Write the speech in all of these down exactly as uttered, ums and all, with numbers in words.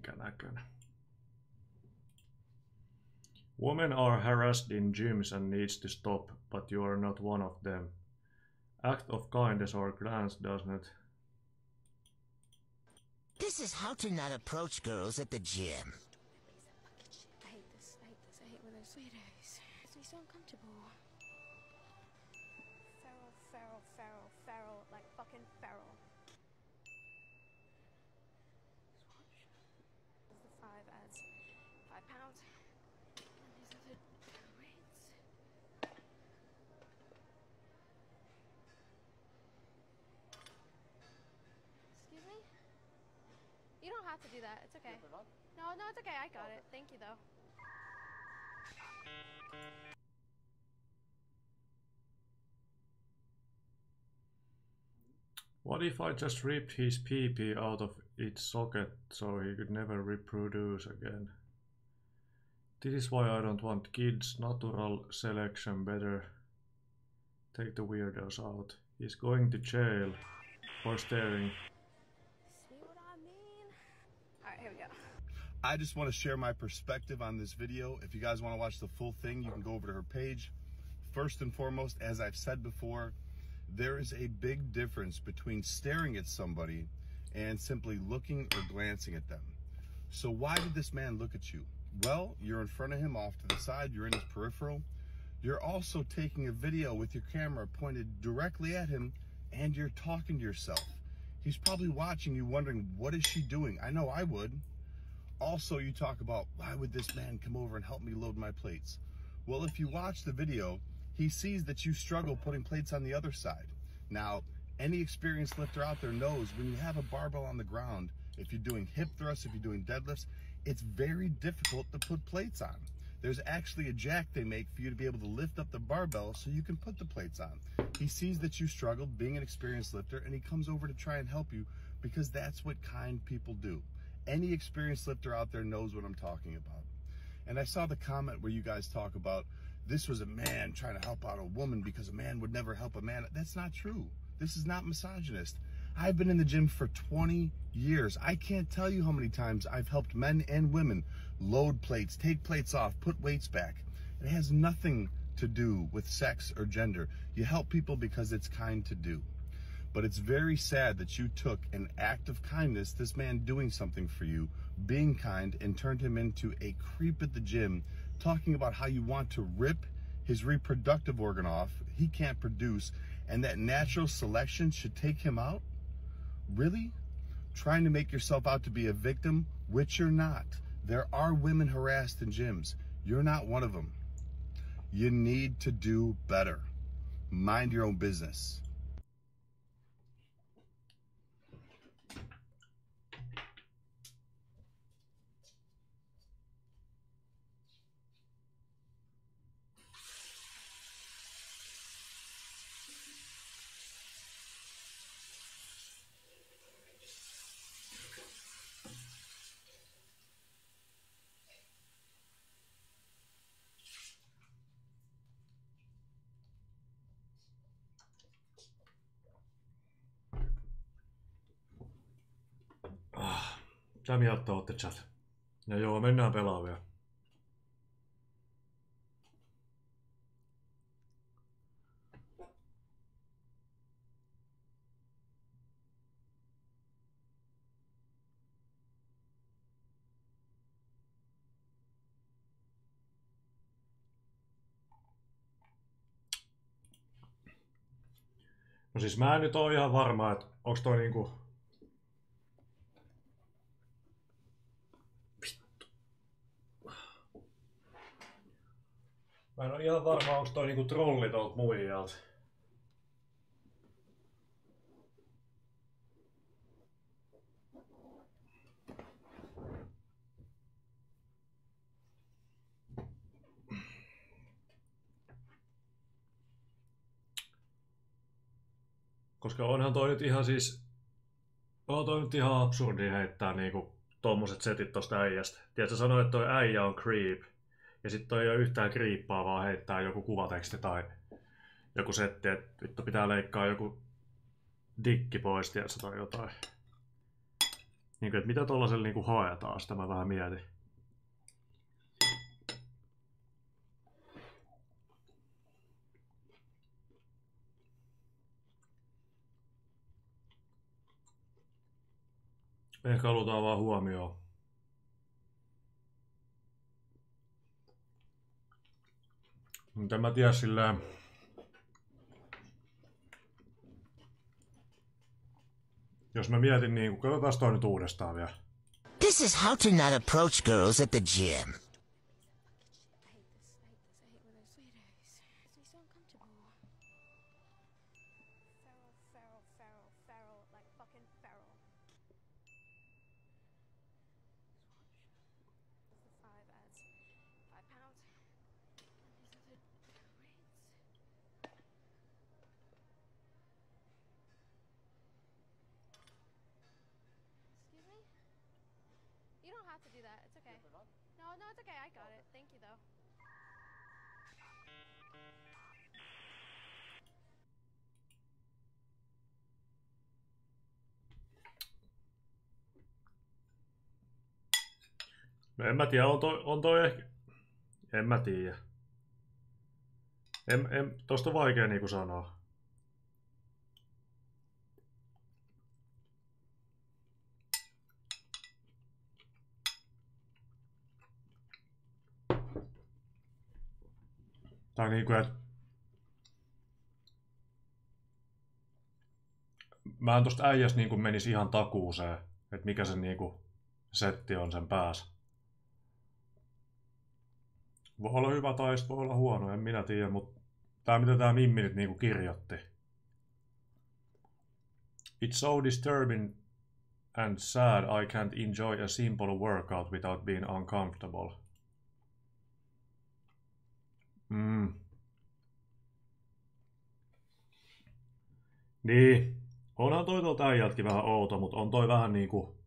minkä näköinen. Women are harassed in gyms and needs to stop, but you are not one of them. Act of kindness or glance does not. This is how to not approach girls at the gym. I hate this, I hate this, I hate when there's sweeties. It's so uncomfortable. Feral, feral, feral, feral, like fucking feral. Swatch. The five adds five pounds. And these are the weights. Excuse me? You don't have to do that. It's okay. No, no, it's okay. I got it. Thank you, though. What if I just ripped his pee-pee out of its socket so he could never reproduce again? This is why I don't want kids. Natural selection better. Take the weirdos out. He's going to jail for staring. See what I mean? All right, here we go. I just want to share my perspective on this video. If you guys want to watch the full thing, you can go over to her page. First and foremost, as I've said before, there is a big difference between staring at somebody and simply looking or glancing at them. So why did this man look at you? Well, you're in front of him off to the side, you're in his peripheral. You're also taking a video with your camera pointed directly at him, and you're talking to yourself. He's probably watching you wondering, what is she doing? I know I would. Also, you talk about, why would this man come over and help me load my plates? Well, if you watch the video, he sees that you struggle putting plates on the other side. Now, any experienced lifter out there knows when you have a barbell on the ground, if you're doing hip thrusts, if you're doing deadlifts, it's very difficult to put plates on. There's actually a jack they make for you to be able to lift up the barbell so you can put the plates on. He sees that you struggled being an experienced lifter, and he comes over to try and help you because that's what kind people do. Any experienced lifter out there knows what I'm talking about. And I saw the comment where you guys talk about this was a man trying to help out a woman because a man would never help a man. That's not true. This is not misogynist. I've been in the gym for twenty years. I can't tell you how many times I've helped men and women load plates, take plates off, put weights back. It has nothing to do with sex or gender. You help people because it's kind to do. But it's very sad that you took an act of kindness, this man doing something for you, being kind, and turned him into a creep at the gym, talking about how you want to rip his reproductive organ off, he can't produce, and that natural selection should take him out? Really? Trying to make yourself out to be a victim, which you're not. There are women harassed in gyms. You're not one of them. You need to do better. Mind your own business. Mitä mieltä ootte, chat? Ja joo, mennään pelaamaan vielä. No siis mä en nyt oo ihan varma, että onks toi niinku... Mä en oo ihan varma, onks toi niinku trolli tuolta muijalta. Koska onhan toi nyt ihan siis... On toi nyt ihan absurdi heittää niinku tommoset setit tosta äijästä. Tiedätkö, sanoit, että toi äijä on creep. Ja sit toi ei oo yhtään kriippaa, vaan heittää joku kuvateksti tai joku setti, että vittu pitää leikkaa joku dikki pois, tiedätkö, tai jotain. Niinku, että mitä tollasella niinku haetaan, sitä mä vähän mietin. Ehkä halutaan vaan huomioon. Mutta en mä tiedä silleen. Jos mä mietin niin, katsotaan toi nyt uudestaan vielä. This is how to not approach girls at the gym. I hate this. I hate this. I hate when there's sweeties. It's so uncomfortable. Feral, feral, feral, feral, like fucking feral. The five ads. Five pounds. And these other rates. Excuse me? You don't have to do that. It's okay. No, no, it's okay. I got it. Thank you, though. No en mä tiedä, on toi, on toi ehkä... En mä tiedä. En, en, tosta on vaikea niinku sanoa. Tai niinku, et... Mä en tosta äijästä niinku menis ihan takuuseen, että mikä se niinku setti on sen päässä. Voi olla hyvä tai voi olla huono, en minä tiedä, mutta tää mitä tää Mimmi nyt niinku kirjoitti. It's so disturbing and sad I can't enjoy a simple workout without being uncomfortable. Mm. Niin. Onhan toi tuolta äijältäkin vähän outo, mutta on toi vähän niinku...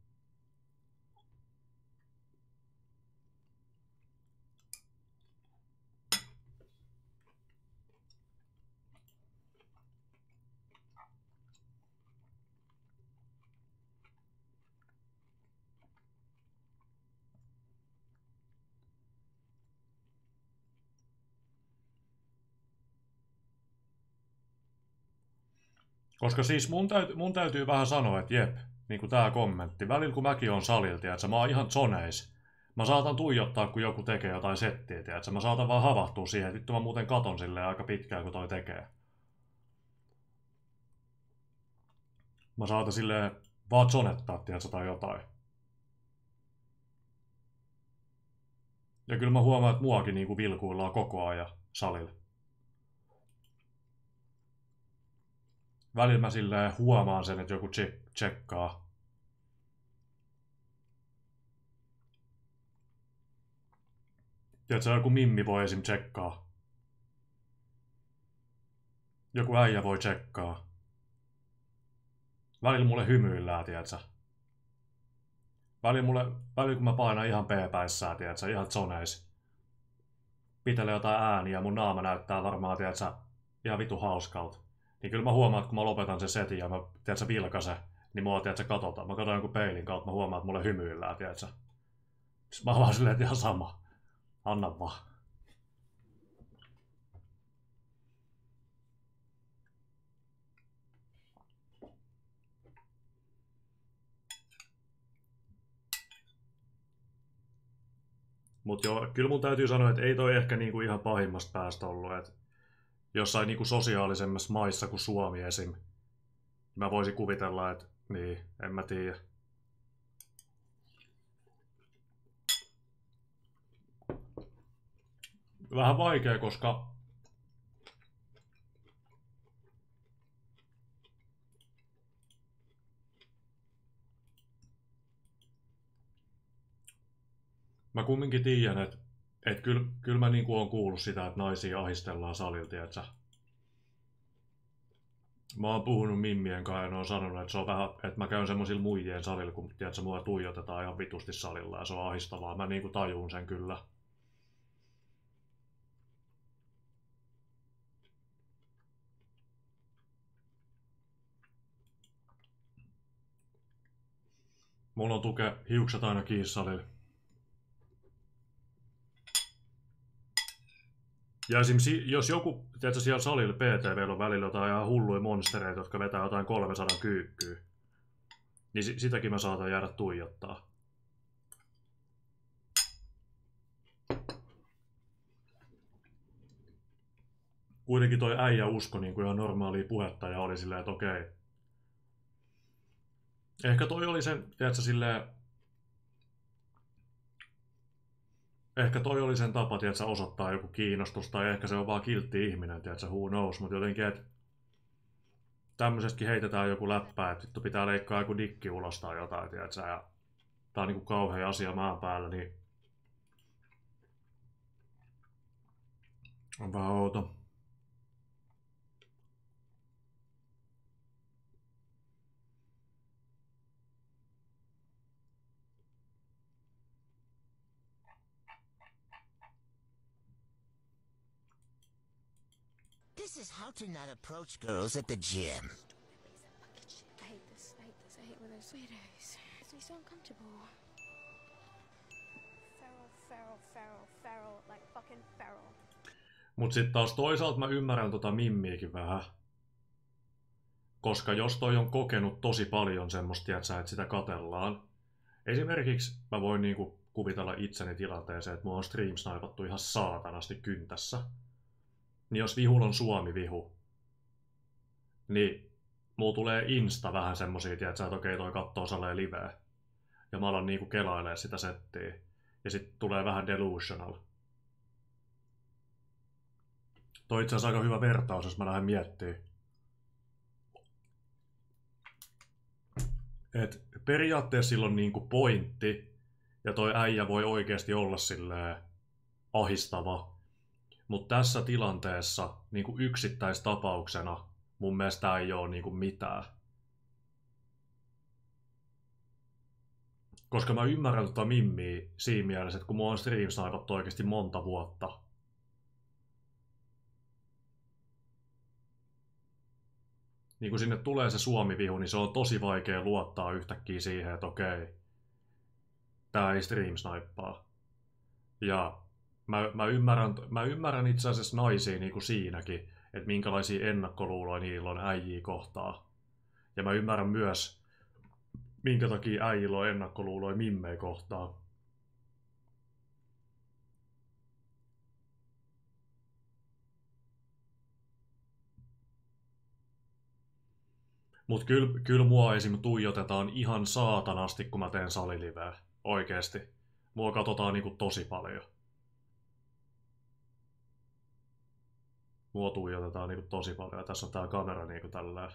Koska siis mun, täyt, mun täytyy vähän sanoa, että jep, niin kuin tää kommentti. Välillä kun mäkin on salilta, että mä oon ihan zoneis. Mä saatan tuijottaa, kun joku tekee jotain settiä, että mä saatan vaan havahtua siihen, että vittu mä muuten katon silleen aika pitkään, kun toi tekee. Mä saatan silleen vaan zonettaa, tiedätkö, tai jotain. Ja kyllä mä huomaan, että muakin niinku vilkuillaan koko ajan salilla. Välillä mä silleen huomaan sen, että joku tsekkaa. Tiedätkö, joku Mimmi voi esim. Tsekkaa. Joku äijä voi tsekkaa. Välillä mulle hymyillään, tiedätkö. Välillä, mulle, välillä kun mä painan ihan p-päissään, tiedätkö, ihan zoneis. Pitelee jotain ääniä, mun naama näyttää varmaan, tiedätkö, ihan vitu hauskalta. Niin kyllä mä huomaan, että kun mä lopetan sen setin ja mä, tiedätkö, vilkasen, niin mua, tiedätkö, katsotaan. Mä katson jonkun peilin kautta, mä huomaan, että mulle hymyillään, tiedätkö. Sitten mä oon vaan silleen, että ihan sama. Anna vaan. Mut joo, kyllä mun täytyy sanoa, että ei toi ehkä niinku ihan pahimmasta päästä ollut. Että jossain niinku sosiaalisemmassa maissa kuin Suomi esim. Mä voisin kuvitella, että niin, en mä tiedä. Vähän vaikea, koska mä kumminkin tiedän, että et kyllä, kyllä mä niinku oon kuullut sitä, että naisia ahistellaan salilta, tiiätsä. Mä oon puhunut Mimmien kanssa ja ne on sanonut, että se on vähän, että mä käyn semmosilla muijien salilla, kun tiiätsä, mua tuijotetaan ihan vitusti salilla ja se on ahistavaa. Mä niinku tajuun sen kyllä. Mulla on tuke hiukset aina kiinni salilla. Ja esimerkiksi jos joku, tiedätkö, siellä salilla P T V:llä on välillä jotain ihan hulluja monstereita, jotka vetää jotain kolmesataa kyykkyä, niin sitäkin mä saatan jäädä tuijottaa. Kuitenkin toi äijä usko niin kuin ihan normaalia puhetta ja oli silleen, että okei. Ehkä toi oli sen, tiedätkö, silleen... Ehkä toi oli sen tapa, tiedätkö, osoittaa joku kiinnostus, tai ehkä se on vaan kiltti ihminen, tiedätkö, who knows, mutta jotenkin, että tämmöisestäkin heitetään joku läppää, että vittu pitää leikkaa joku dikki ulos tai jotain, tiedätkö, ja tää on niinku kauhea asia maan päällä, niin on vähän outo. This is how to not approach girls at the gym. I hate this. I hate this. I hate when there's weirdos. It makes me so uncomfortable. Feral, feral, feral, feral, like fucking feral. Mut sit taas toisaalta mä ymmärrän tota mimmiäkin vähän. Koska jos toi on kokenut tosi paljon semmoista, tiiätsä, että sitä katellaan. Esimerkiksi mä voin niinku kuvitella itseni tilanteeseen, että mua on stream-snaipattu ihan saatanasti kyntässä. Niin jos vihulla on Suomi-vihu, niin mulla tulee Insta vähän semmosia, tiiätsä, että okei toi kattoo salee liveä. Ja mä alan niinku kelailee sitä settiä. Ja sit tulee vähän delusional. Toi itse asiassa aika hyvä vertaus, jos mä lähden miettimään. Et periaatteessa sillä on niinku pointti, ja toi äijä voi oikeasti olla silleen ahistava. Mutta tässä tilanteessa niinku yksittäistapauksena mun mielestä ei oo niinku mitään. Koska mä ymmärrän tota mimmiä siinä mielessä, että kun mua on stream-snaipattu oikeasti monta vuotta. Niin kun sinne tulee se Suomi-vihu, niin se on tosi vaikea luottaa yhtäkkiä siihen, että okei, tää ei stream-snaippaa. Ja mä, mä, ymmärrän, mä ymmärrän itse asiassa naisia niin kuin siinäkin, että minkälaisia ennakkoluuloja niillä on äijiä kohtaa. Ja mä ymmärrän myös, minkä takia äijillä on ennakkoluuloja mimmejä kohtaan. Mut kyllä, kyllä mua esim. Tuijotetaan ihan saatanasti, kun mä teen saliliveä. Oikeesti. Mua katsotaan niinku tosi paljon. Mua tuijotetaan niinku tosi paljon. Ja tässä on tää kamera niinku tällä.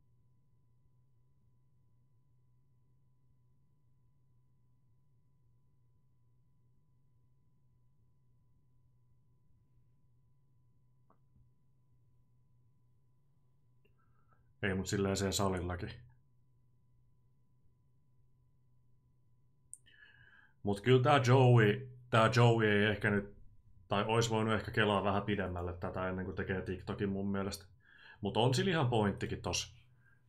Ei mut silleen se salillakin. Mut kyllä tää Joey, tää Joey ei ehkä nyt, tai ois voinut ehkä kelaa vähän pidemmälle tätä ennen kuin tekee TikTokin mun mielestä. Mut on sillä ihan pointtikin tossa.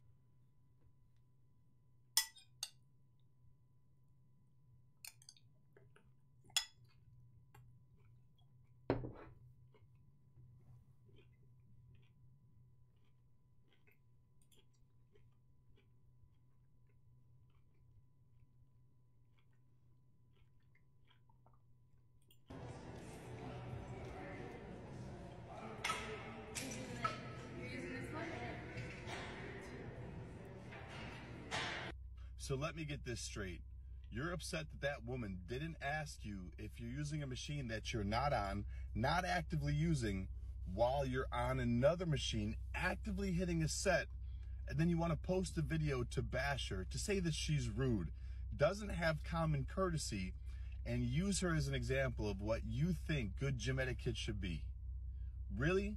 So let me get this straight. You're upset that that woman didn't ask you if you're using a machine that you're not on, not actively using, while you're on another machine, actively hitting a set, and then you want to post a video to bash her, to say that she's rude, doesn't have common courtesy, and use her as an example of what you think good gym etiquette should be. Really?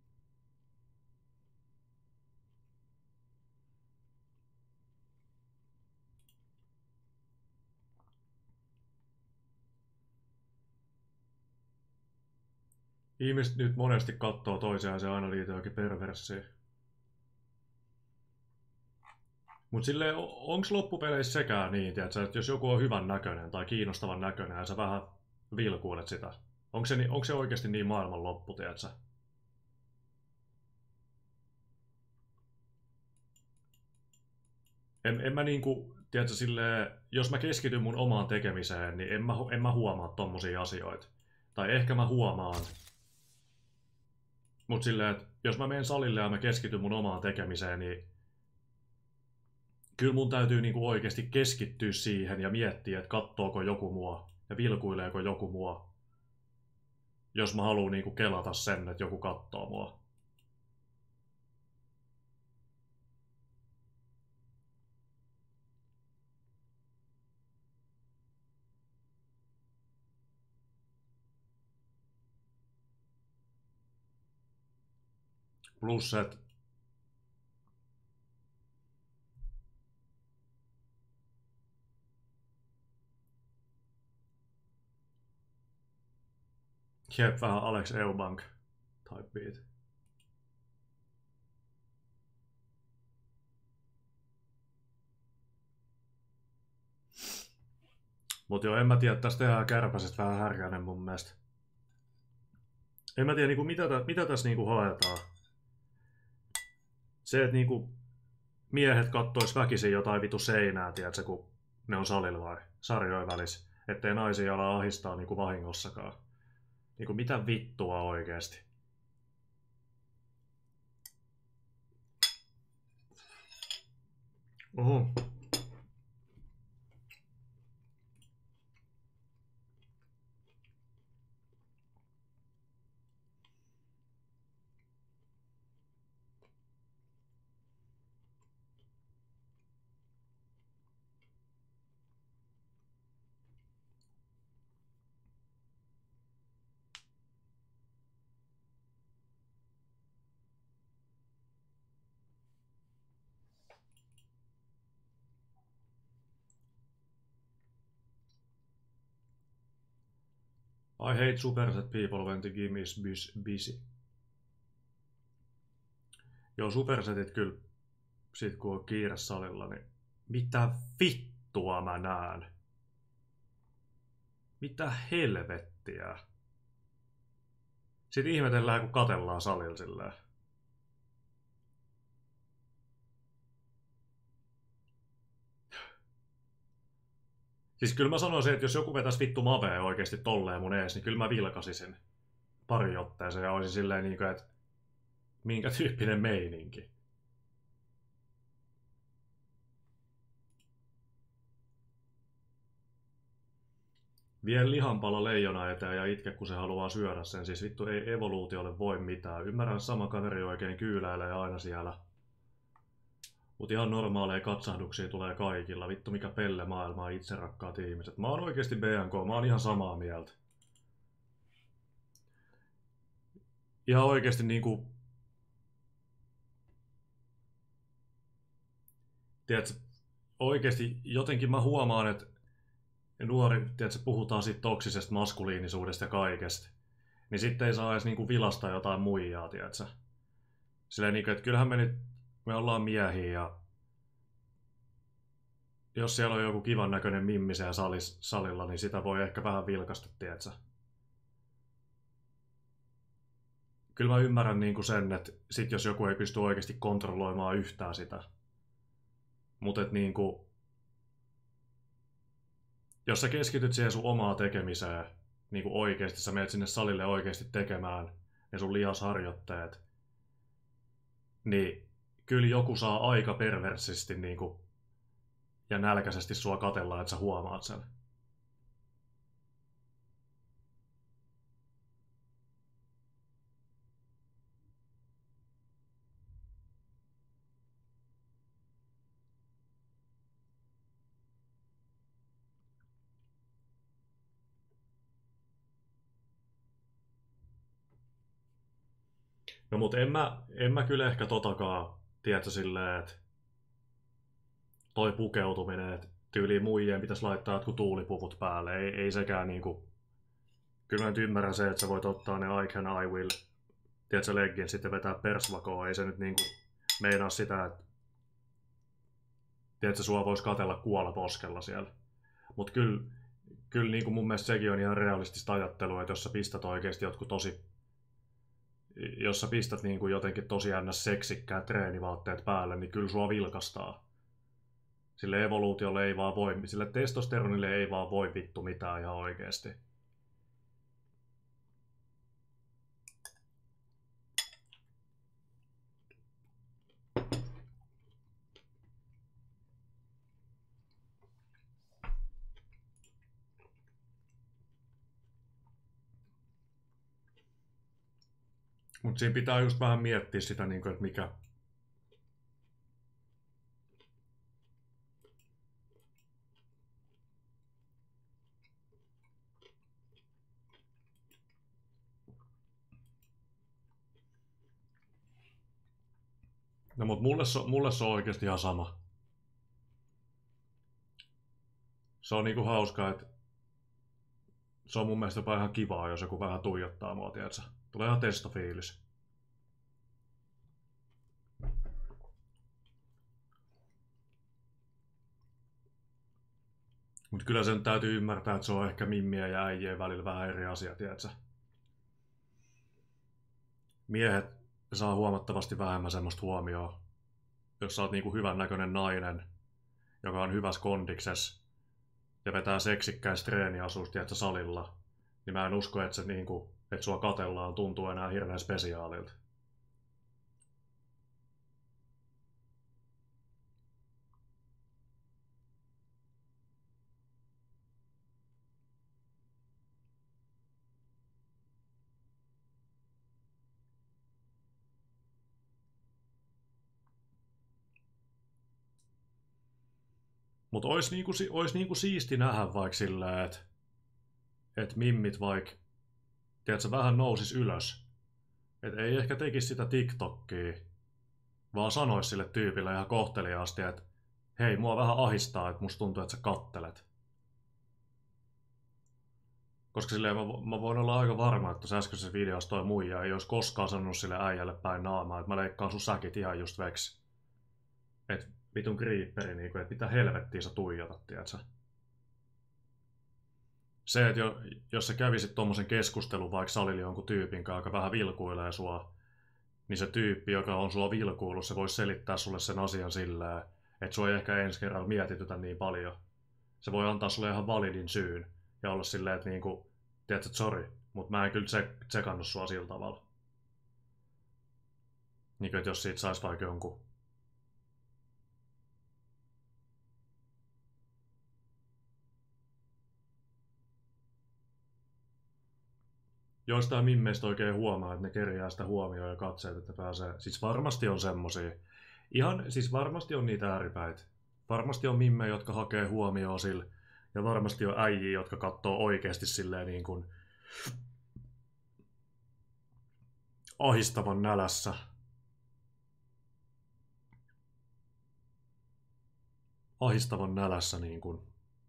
Ihmiset nyt monesti kattoo toisiaan ja se aina liittyy johonkin perversiin. Mut silleen, onks loppupeleissä sekään niin, tiiätsä, että jos joku on hyvän näköinen tai kiinnostavan näköinen ja sä vähän vilkuilet sitä, onko se, onko se oikeasti niin maailman loppu, tiiätsä? En, en mä niinku, tiiätsä, silleen, jos mä keskityn mun omaan tekemiseen, niin en mä, en mä huomaa tommosia asioita. Tai ehkä mä huomaan. Mut silleen, että jos mä menen salille ja mä keskityn mun omaan tekemiseen, niin kyllä mun täytyy niinku oikeasti keskittyä siihen ja miettiä, että kattooko joku mua ja vilkuileeko joku mua, jos mä haluan niinku kelata sen, että joku kattoo mua. Plus, että jep, vähän Alex Eubank type beat. Mut joo, en mä tiedä, tästä tehdään kärpäsestä vähän härkäinen mun mielestä. En mä tiedä, niinku, mitä, mitä tässä niinku haetaan. Se, että niinku miehet kattois väkisin jotain vitu seinää, tiedätkö, kun ne on salilla vai sarjojen välissä. Ettei naisia ala ahistaa niinku vahingossakaan. Niinku mitä vittua oikeesti? Oho. I hate superset people when the game is busy. Joo, supersetit kyllä, sit kun on kiire salilla, niin mitä vittua mä näen? Mitä helvettiä? Sitten ihmetellään, kun katellaan salilla silleen. Siis kyllä mä sanoisin, että jos joku vetäisi vittu mavea oikeesti tolleen mun ees, niin kyllä mä vilkasisin pari otteeseen ja olisin silleen niinku, että minkä tyyppinen meininki. Vie lihanpala leijona eteen ja itke, kun se haluaa syödä sen. Siis vittu ei evoluutiolle voi mitään. Ymmärrän, sama kaveri oikein kyyläilee aina siellä. Mut ihan normaaleja katsahduksia tulee kaikilla. Vittu mikä pelle maailmaa itse rakkaat ihmiset. Mä oon oikeesti B N K, mä oon ihan samaa mieltä. Ihan oikeesti niinku... Tiedätkö, oikeesti jotenkin mä huomaan, että nuori, tiedätkö, puhutaan siitä toksisesta maskuliinisuudesta ja kaikesta. Niin sitten ei saa edes niinku vilasta jotain muijaa, tiedätkö. Silleen niinku, että kyllähän me nyt... Me ollaan miehiä ja jos siellä on joku kivan näköinen mimmi siellä salis, salilla, niin sitä voi ehkä vähän vilkasta, tietsä. Kyllä mä ymmärrän niinku sen, että sit jos joku ei pysty oikeasti kontrolloimaan yhtään sitä. Mutta et niinku, jos sä keskityt siihen sun omaa tekemiseen, niinku oikeasti, sä menet sinne salille oikeasti tekemään ne sun lihasharjoitteet, niin kyllä joku saa aika perversisti niinku, ja nälkäisesti sua katella, että sä huomaat sen. No mut en mä, en mä kyllä ehkä totakaan, tiedätkö, silleen, että toi pukeutuminen, että tyyliin muijien pitäisi laittaa jotkut tuulipuvut päälle, ei, ei sekään niinku... Kyllä mä nyt ymmärrän se, että sä voit ottaa ne I can, I will, tiedätkö, leggin sitten vetää persvakoon, ei se nyt niinku meinaa sitä, että tiedätkö, sua voisi katella kuolaposkella siellä. Mutta kyllä, kyllä niin kuin mun mielestä sekin on ihan realistista ajattelua, että jos sä pistät oikeasti jotkut tosi, jos sä pistät niin kuin jotenkin tosi ns. Seksikkäät treenivaatteet päälle, niin kyllä sua vilkastaa. Sille evoluutiolle ei vaan voi, sille testosteronille ei vaan voi vittu mitään ihan oikeasti. Mutta siinä pitää just vähän miettiä sitä, että mikä... No mut mulle se, mulle se on oikeesti ihan sama. Se on niinku hauskaa, että se on mun mielestä jopa ihan kivaa, jos joku vähän tuijottaa mua, tiiätsä. Tulee ihan testofiilis. Mut kyllä sen täytyy ymmärtää, että se on ehkä mimmien ja äijien välillä vähän eri asia, tiiätsä. Miehet saa huomattavasti vähemmän semmoista huomioon. Jos sä oot niinku hyvän näköinen nainen, joka on hyvässä kondiksessa ja vetää seksikkäistä treeniasusta, tiiätsä, salilla, niin mä en usko, että, se niinku, että sua katellaan tuntuu enää hirveän spesiaalilta. Mutta olisi niinku, ois niinku siisti nähdä vaikka silleen, että et mimmit vaikka, tiedätkö, vähän nousis ylös. Että ei ehkä tekisi sitä TikTokia, vaan sanois sille tyypille ihan kohteliaasti, että hei, mua vähän ahistaa, että musta tuntuu, että sä kattelet. Koska silleen mä, mä voin olla aika varma, että tuossa äskeisessä videossa toi muija ei olisi koskaan sanonut sille äijälle päin naamaa, että mä leikkaan sun säkit ihan just veksi. Et vitun kriipperi, niinku, että mitä helvettiä sä tuijotat, tiiätsä. Se, että jo, jos sä kävisit tommosen keskustelun vaikka salilla jonkun tyypin kanssa, joka vähän vilkuilee sua, niin se tyyppi, joka on sua vilkuillut, se voisi selittää sulle sen asian silleen, että sua ei ehkä ensi kerralla mietitytä niin paljon. Se voi antaa sulle ihan validin syyn ja olla silleen, että niinku, tiedätkö, että sori, mutta mä en kyllä tsek- tsekannut sua sillä tavalla. Niin, että jos siitä saisi vaikka jonkun joistain mimmeistä oikein huomaa, että ne kerjää sitä huomioon ja katseet, että pääsee. Siis varmasti on semmosia. Ihan, siis varmasti on niitä ääripäitä. Varmasti on mimmejä, jotka hakee huomioon sillä. Ja varmasti on äijiä, jotka katsoo oikeasti silleen niin kuin ahistavan nälässä. Ahistavan nälässä niin kuin.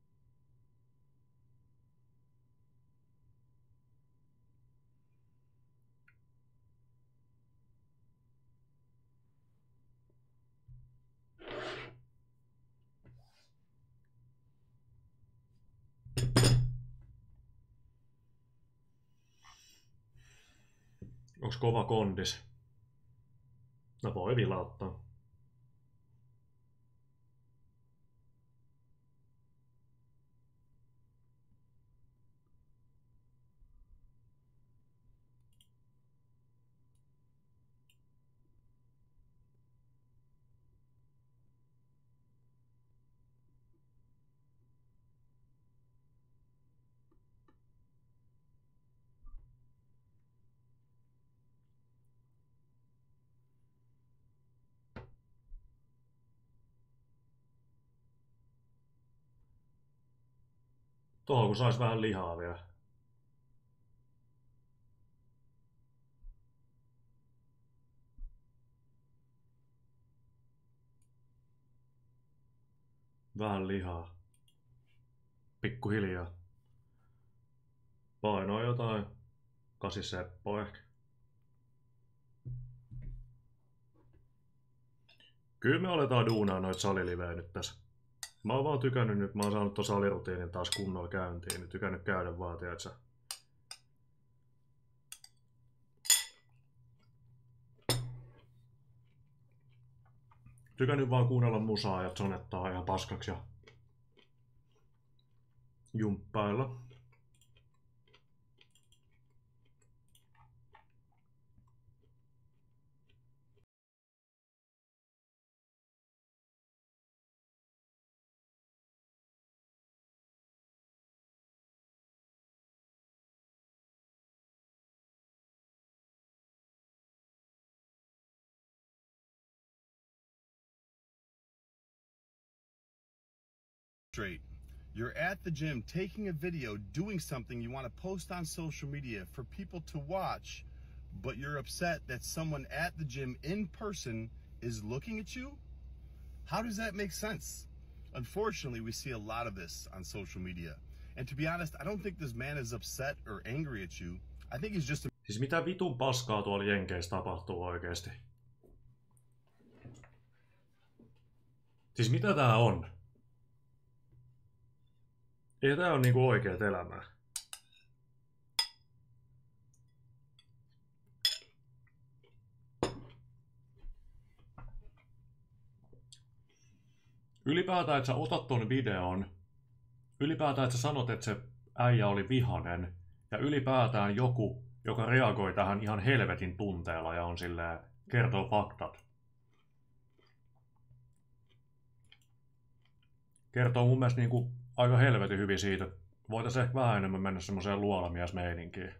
Onks kova kondis? No voi vilauttaa. Tuohon kun sais vähän lihaa vielä. Vähän lihaa. Pikkuhiljaa. Painoa jotain. Kasi seppo ehkä. Kyllä me aletaan duunaa noita salilivejä nyt tässä. Mä oon vaan tykännyt nyt, mä oon saanut ton salirutiinin taas kunnolla käyntiin, niin tykännyt käydä vaan, tiiätsä. Tykännyt vaan kuunnella musaa ja sonettaa ihan paskaksi ja jumppailla. Straight. You're at the gym taking a video, doing something you want to post on social media for people to watch, but you're upset that someone at the gym in person is looking at you? How does that make sense? Unfortunately, we see a lot of this on social media. And to be honest, I don't think this man is upset or angry at you. I think he's just... Siis mitä vitun paskaa tuolla Jenkeissä tapahtuu oikeesti? Siis mitä tää on? Ei tää on niinku oikeet elämää. Ylipäätään, että sä otat ton videon, ylipäätään, että sä sanot, että se äijä oli vihanen, ja ylipäätään joku, joka reagoi tähän ihan helvetin tunteella ja on silleen, kertoo faktat. Kertoo mun mielestä niinku aika helvetin hyvin siitä, että voitaisiin ehkä vähän enemmän mennä semmoiseen luolamiesmeininkiin.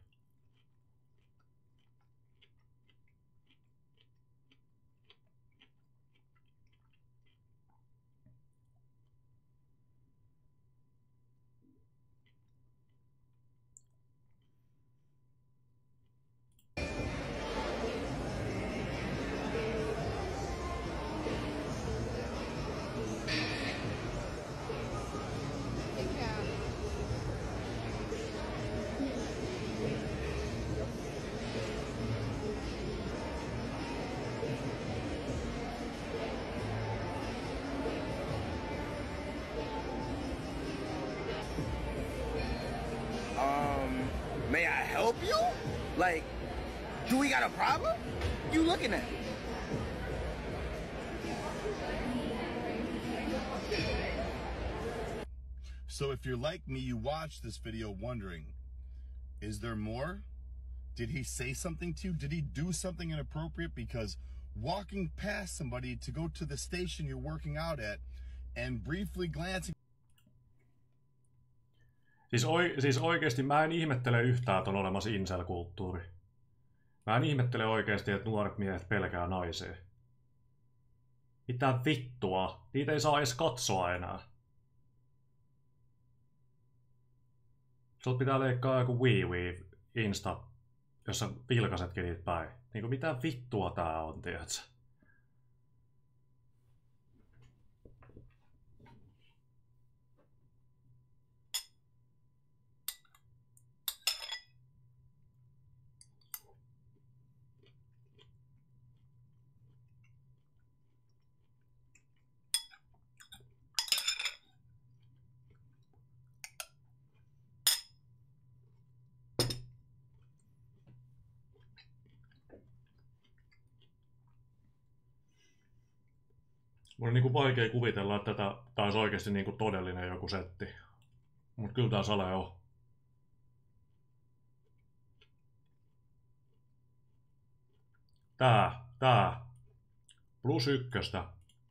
Um, may I help you? Like, do we got a problem? You looking at? So if you're like me, you watch this video wondering, is there more? Did he say something to you? Did he do something inappropriate? Because walking past somebody to go to the station you're working out at and briefly glancing... Siis, oi, siis oikeesti mä en ihmettele yhtään, että on olemassa incel-kulttuuri. Mä en ihmettele oikeesti, että nuoret miehet pelkää naisia. Mitä vittua? Niitä ei saa edes katsoa enää. Sut pitää leikkaa joku wii wii Insta, jossa vilkasetkin niitä päin. Niinku mitä vittua tää on, tiedätkö? Mun on niinku vaikea kuvitella, että tätä, tää olisi oikeesti niinku todellinen joku setti. Mut kyllä tää sale on. Tää, tää. Plus ykköstä.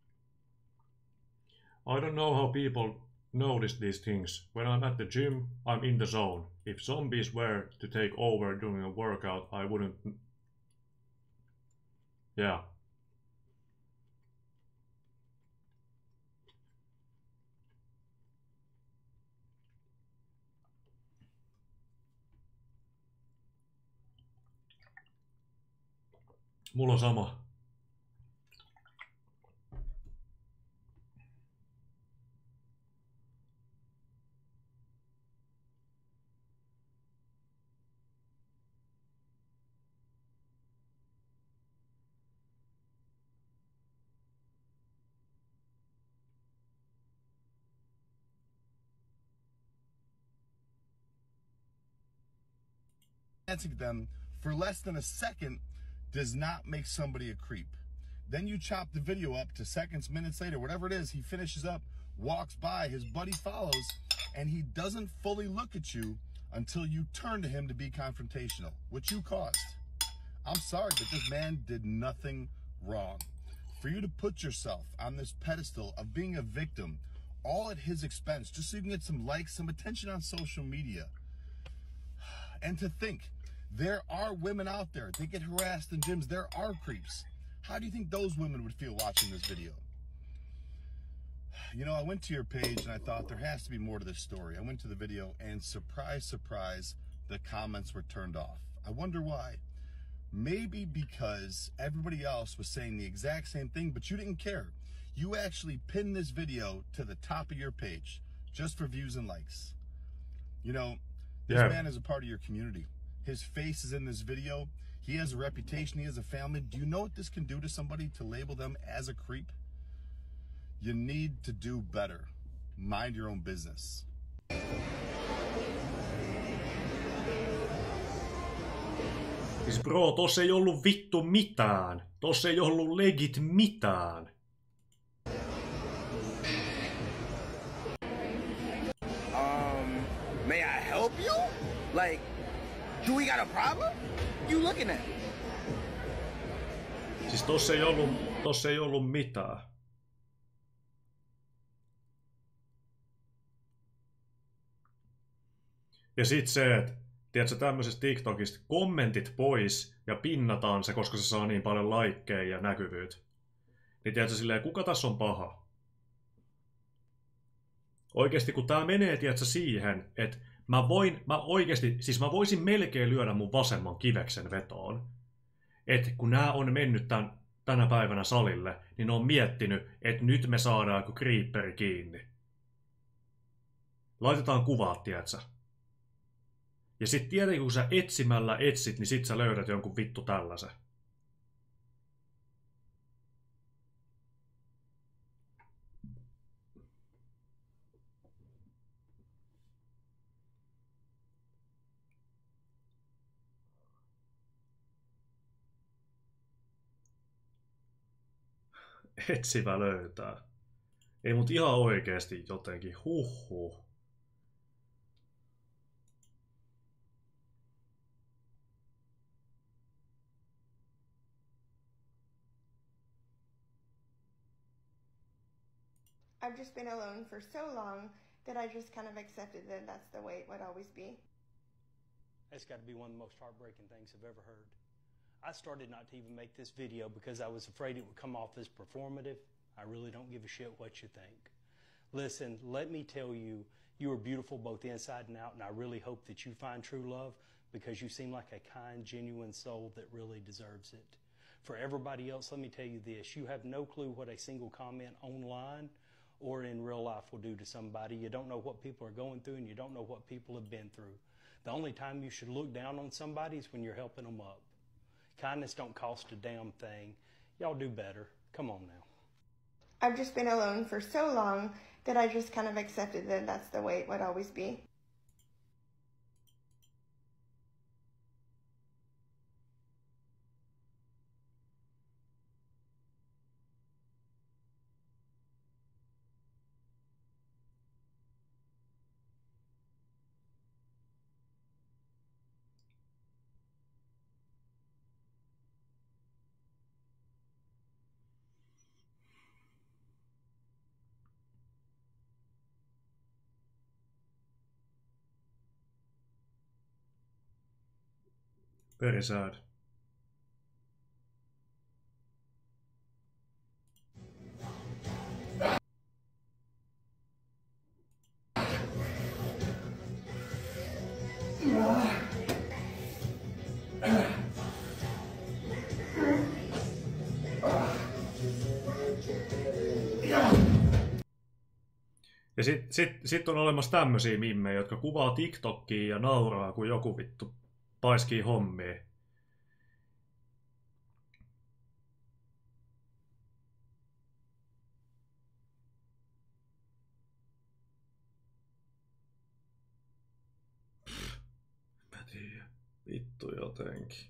I don't know how people notice these things. When I'm at the gym, I'm in the zone. If zombies were to take over during a workout, I wouldn't... Yeah. Mulla on sama. glancing at them for less than a second does not make somebody a creep. Then you chop the video up to seconds, minutes later, whatever it is, he finishes up, walks by, his buddy follows, and he doesn't fully look at you until you turn to him to be confrontational, which you caused. I'm sorry, but this man did nothing wrong. For you to put yourself on this pedestal of being a victim, all at his expense, just so you can get some likes, some attention on social media. And to think, there are women out there, they get harassed in gyms, there are creeps. How do you think those women would feel watching this video? You know, I went to your page and I thought there has to be more to this story. I went to the video and surprise, surprise, the comments were turned off. I wonder why. Maybe because everybody else was saying the exact same thing, but you didn't care. You actually pinned this video to the top of your page just for views and likes. You know, this yeah. man is a part of your community. His face is in this video. He has a reputation. He has a family. Do you know what this can do to somebody to label them as a creep? You need to do better. Mind your own business. Siis bro, tossa ei ollut vittu mitään. Tossa ei ollut legit mitään. Um, may I help you? Like, do we got a problem? You looking at? Siis tossa ei ollut, tossa ei ollut mitään. Ja sit se, että tiedätkö, tämmöisestä TikTokista kommentit pois ja pinnataan se, koska se saa niin paljon laikkeja ja näkyvyyttä. Niin tiedätkö silleen, kuka tässä on paha? Oikeesti kun tää menee, tiedätkö, siihen, että mä voin, mä oikeesti, siis mä voisin melkein lyödä mun vasemman kiveksen vetoon. Että kun nää on mennyt tän, tänä päivänä salille, niin ne on miettinyt, että nyt me saadaan joku creeperi kiinni. Laitetaan kuvat, tiedätkö? Ja sit tietenkin kun sä etsimällä etsit, niin sit sä löydät jonkun vittu tällaisen. Etsivä löytää. Ei mut ihan oikeesti jotenkin, huhhuh. I've just been alone for so long that I just kind of accepted that that's the way it would always be. That's got to be one of the most heartbreaking things I've ever heard. I started not to even make this video because I was afraid it would come off as performative. I really don't give a shit what you think. Listen, let me tell you, you are beautiful both inside and out, and I really hope that you find true love because you seem like a kind, genuine soul that really deserves it. For everybody else, let me tell you this. You have no clue what a single comment online or in real life will do to somebody. You don't know what people are going through, and you don't know what people have been through. The only time you should look down on somebody is when you're helping them up. Kindness don't cost a damn thing. Y'all do better. Come on now. I've just been alone for so long that I just kind of accepted that that's the way it would always be. Very sad. Ja sit, sit, sit on olemassa tämmösiä mimmejä, jotka kuvaa TikTokia ja nauraa, kun joku vittu paiskii hommia. Mä tiedän. Vittu jotenkin.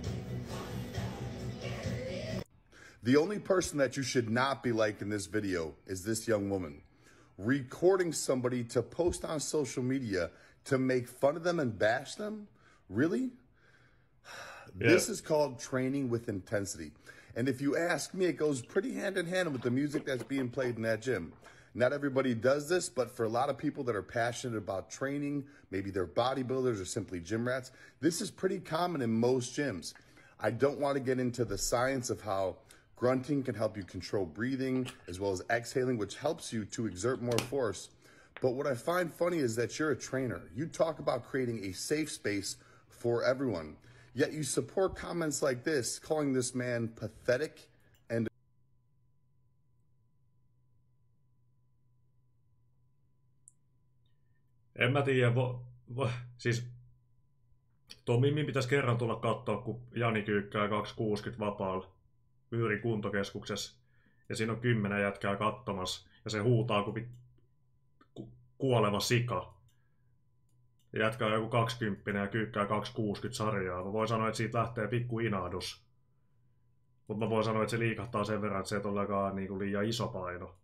The only person that you should not be like in this video is this young woman. Recording somebody to post on social media to make fun of them and bash them? Really? Yeah. This is called training with intensity. And if you ask me, it goes pretty hand in hand with the music that's being played in that gym. Not everybody does this, but for a lot of people that are passionate about training, maybe they're bodybuilders or simply gym rats, this is pretty common in most gyms. I don't want to get into the science of how grunting can help you control breathing as well as exhaling, which helps you to exert more force. But what I find funny is that you're a trainer. You talk about creating a safe space for everyone, yet you support comments like this, calling this man pathetic and en mä tiedä, vo, vo, siis tuo Mimmi pitäisi kerran tulla katsoa, kun Jani kyykkää kaksisataakuusikymmentä vapaalla Myyrin kuntokeskuksessa. Ja siinä on kymmenen jätkää katsomassa. Ja se huutaa kuin ku, kuoleva sika. Ja jätkää joku kaksikymmentä ja kyykkää kaksisataakuusikymmentä sarjaa. Mä voin sanoa, että siitä lähtee pikku inahdus. Mutta mä voin sanoa, että se liikahtaa sen verran, että se ei todellakaan niinku liian iso paino.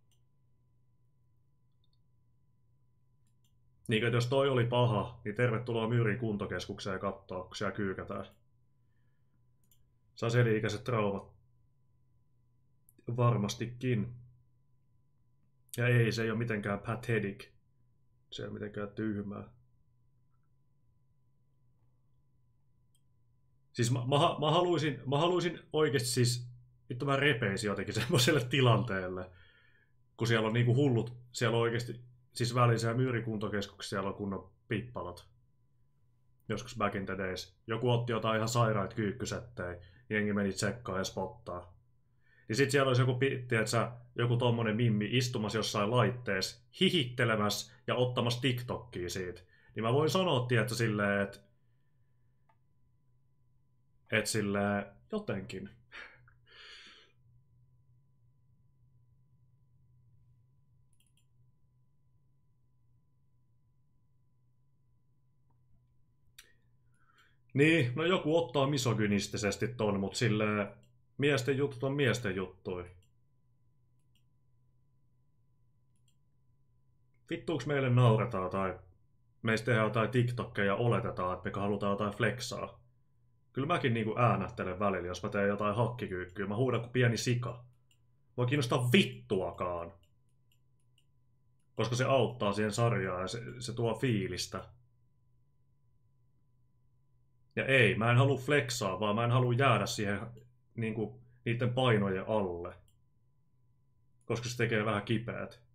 Niin, että jos toi oli paha, niin tervetuloa Myyrin kuntokeskukseen katsoa, kun siellä kyykätään. Saa seliikäiset traumat. Varmastikin. Ja ei, se ei ole mitenkään pathetic. Se ei ole mitenkään tyhmää. Siis mä, mä, mä, haluaisin, mä haluaisin oikeesti siis, vittu mä repeisin jotenkin semmoiselle tilanteelle, kun siellä on niinku hullut, siellä on oikeesti, siis välissä Myyrikuntokeskuksessa siellä on kunnon pippalat. Joskus back in the days. Joku otti jotain ihan sairaita kyykkysettejä, jengi meni tsekkaa ja spottaa. Niin sit siellä olisi joku, tiedätkö, joku tommonen mimmi istumassa jossain laitteessa, hihittelemässä ja ottamassa TikTokia siitä. Niin mä voin sanoa, tiedätkö, silleen, että et silleen jotenkin. Niin, no joku ottaa misogynistisesti ton, mut silleen miesten jutut on miesten juttui. Vittuuks meille nauretaan tai meistä tehdään jotain TikTokkeja ja oletetaan, että me halutaan jotain flexaa. Kyllä mäkin niinku äänähtelen välillä, jos mä teen jotain hakkikyykkyä. Mä huudan kuin pieni sika. Voi kiinnostaa vittuakaan. Koska se auttaa siihen sarjaan ja se, se tuo fiilistä. Ja ei, mä en halua flexaa, vaan mä en halua jäädä siihen niinku, niiden painojen alle. Koska se tekee vähän kipeät.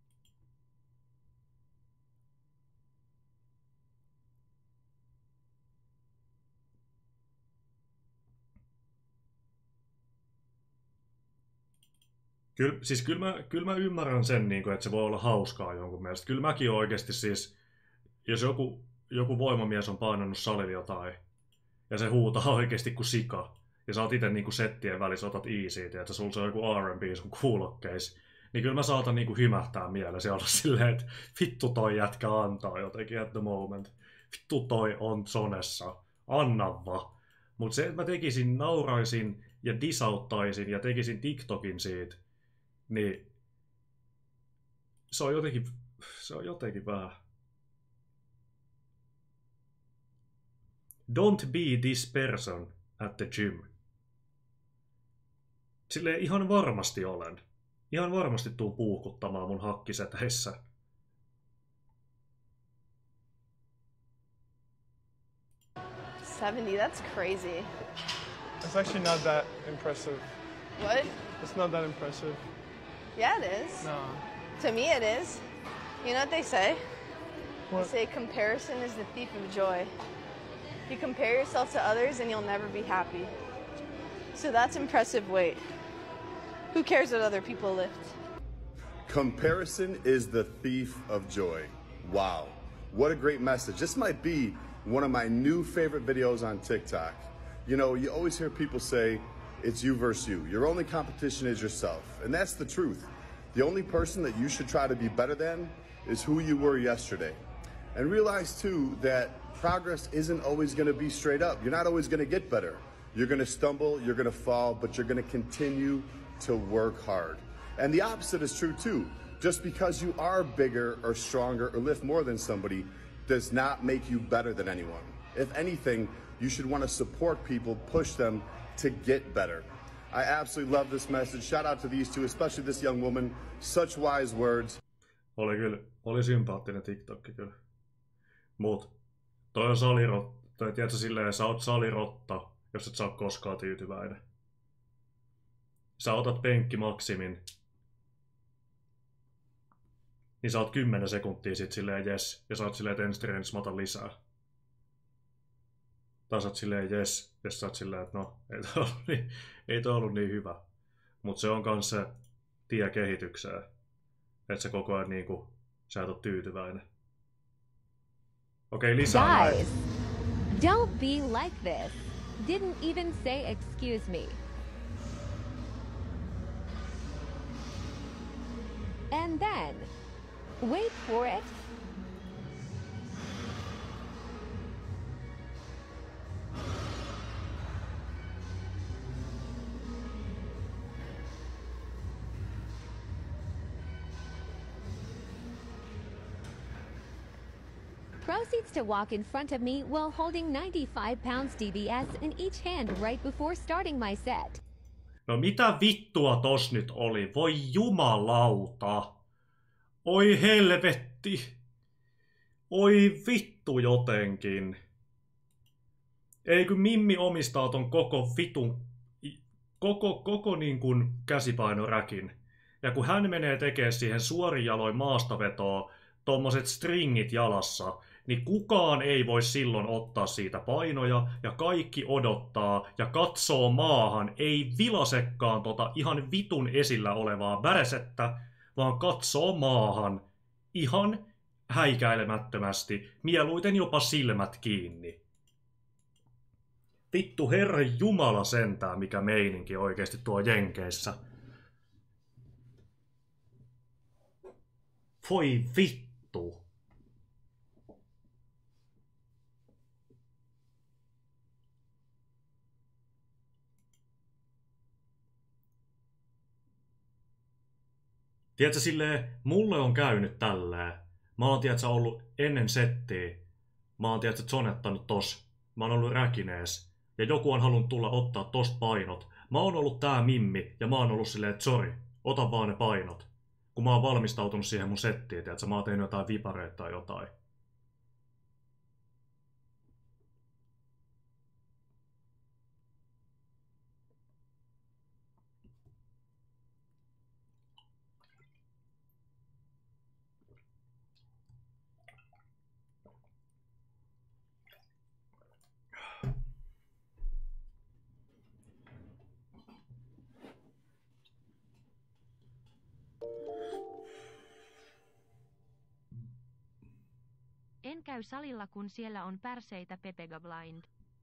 Kyllä, siis kyllä mä, kyllä mä ymmärrän sen, niin kuin, että se voi olla hauskaa jonkun mielestä. Kyllä mäkin oikeasti siis, jos joku, joku voimamies on painanut salilla jotain, ja se huutaa oikeasti kuin sika, ja sä oot ite niin kuin settien välissä, otat easy, että sulla se on joku R and B sun kuulokkeis, niin kyllä mä saatan niin kuin hymähtää mielessä ja olla silleen, että vittu toi jätkä antaa jotenkin at the moment. Vittu toi on zonessa. Anna vaan. Mutta se, että mä tekisin, nauraisin ja disauttaisin ja tekisin TikTokin siitä, niin se on jotenkin, se on jotenkin vähän. Don't be this person at the gym. Silleen ihan varmasti olen. Ihan varmasti tuun puukuttamaan mun hakkiseteissä. seventy, that's crazy. It's actually not that impressive. What? It's not that impressive. Yeah, it is. No. To me, it is. You know what they say? What? They say comparison is the thief of joy. You compare yourself to others and you'll never be happy. So that's impressive weight. Who cares what other people lift? Comparison is the thief of joy. Wow. What a great message. This might be one of my new favorite videos on TikTok. You know, you always hear people say, it's you versus you. Your only competition is yourself. And that's the truth. The only person that you should try to be better than is who you were yesterday. And realize too that progress isn't always going to be straight up. You're not always going to get better. You're going to stumble, you're going to fall, but you're going to continue to work hard. And the opposite is true too. Just because you are bigger or stronger or lift more than somebody does not make you better than anyone. If anything, you should want to support people, push them to get better. I absolutely love this message. Shout out to these two, especially this young woman. Such wise words. Oli kyllä, oli sympaattinen TikTokki kyllä. Mut, toi on salirotta, tai tiedätkö silleen, sä oot salirotta, jos et sä oo koskaan tyytyväinen. Sä otat penkkimaksimin, niin sä oot kymmenen sekuntia sit silleen jes, ja sä oot silleen, että ensi treenissä mä otan lisää. Tai sä oot silleen jes, ja sä oot silleen, että no, ei toi ollut niin, ei toi ollut niin hyvä. Mut se on kans se tie kehitykseen, että sä koko ajan niinku, sä et oo tyytyväinen. Okei, okay, lisää. Guys, don't be like this. Didn't even say excuse me. And then, wait for it. Proceeds to walk in front of me while holding ninety-five pounds D B S in each hand right before starting my set. No mitä vittua tos nyt oli? Voi jumalauta. Oi helvetti. Oi vittu jotenkin. Ei kun Mimmi omistaa ton koko vitun, koko, koko niin kuin käsipainoräkin. Ja kun hän menee tekemään siihen suorin jaloin maastavetoa, tommoset stringit jalassa, niin kukaan ei voi silloin ottaa siitä painoja, ja kaikki odottaa ja katsoo maahan, ei vilasekkaan tota ihan vitun esillä olevaa väresettä, vaan katsoo maahan ihan häikäilemättömästi, mieluiten jopa silmät kiinni. Vittu herra jumala sentään, mikä meininki oikeesti tuo Jenkeissä. Voi vittu. Tiedätkö, silleen, mulle on käynyt tälleen. Mä oon, tiedätkö, ollut ennen settiä. Mä oon, tiedätkö, zonettanut tos. Mä oon ollut räkinees. Ja joku on halunnut tulla ottaa tosta painot. Mä oon ollut tää Mimmi, ja mä oon ollut silleen, että sori, ota vaan ne painot. Kun mä oon valmistautunut siihen mun settiin, tiedätkö, mä oon tehnyt jotain vipareita tai jotain. En käy salilla, kun siellä on pärseitä Pepega Blind.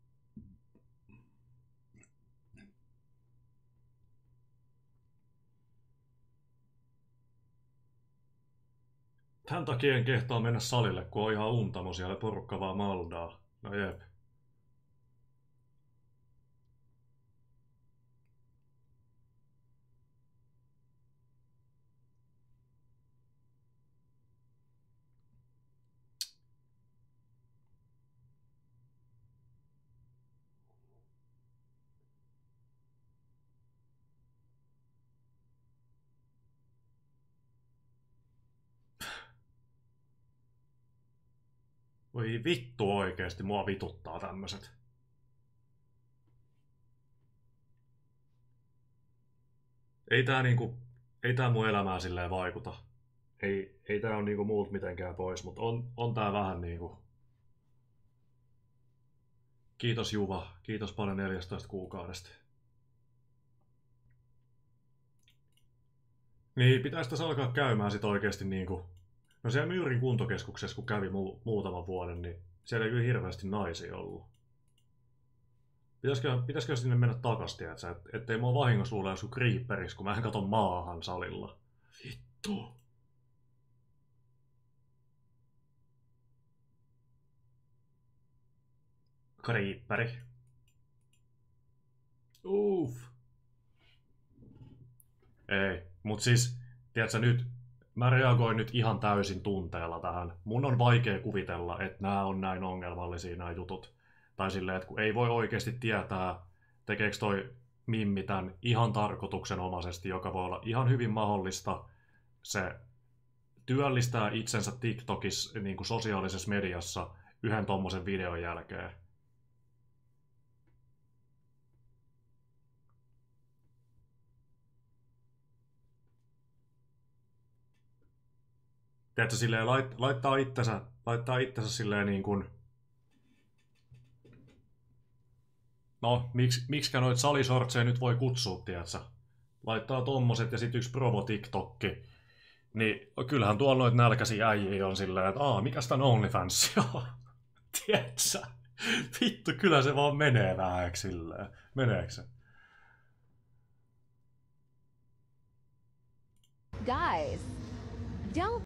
Tän takia en kehtaa mennä salille, kun on ihan untamo siellä porukka vaan maldaa. No jep. Voi vittu oikeesti, mua vituttaa tämmöset. Ei tää niinku, ei tää mun elämää silleen vaikuta. Ei, ei tää on niinku muut mitenkään pois, mutta on, on tää vähän niinku... Kiitos Juva, kiitos paljon neljätoista kuukaudesta. Niin, pitäis tässä alkaa käymään sit oikeesti niinku... No siellä Myyrin kuntokeskuksessa, kun kävi mu- muutaman vuoden, niin siellä ei kyllä hirveästi naisia ollut. Pitäisikö, pitäisikö sinne mennä takas, tiedätkö? Et, ettei mua vahingossa luule joskus creeperis, kun mä en kato maahan salilla. Vittu. Creeperi. Uff. Ei, mut siis, tiedätkö nyt, mä reagoin nyt ihan täysin tunteella tähän. Mun on vaikea kuvitella, että nämä on näin ongelmallisia nämä jutut. Tai silleen, että kun ei voi oikeasti tietää, tekeekö toi mimmi tän ihan tarkoituksenomaisesti, joka voi olla ihan hyvin mahdollista. Se työllistää itsensä TikTokissa, niin kuin sosiaalisessa mediassa, yhden tommosen videon jälkeen. Tiedätkö, silleen lait, laittaa itsensä, laittaa itsensä silleen niin kuin... No, miksi, miksikä noit salisortseja nyt voi kutsua, tiedätkö? Laittaa tommoset ja sit yksi provo-tiktokki. Niin kyllähän tuolla noit nälkäisiä äijiä on silleen, että aah, mikäs tän OnlyFans on? Tiedätkö? Vittu, kyllä se vaan menee vähäksi silleen. Meneekö se? Guys, don't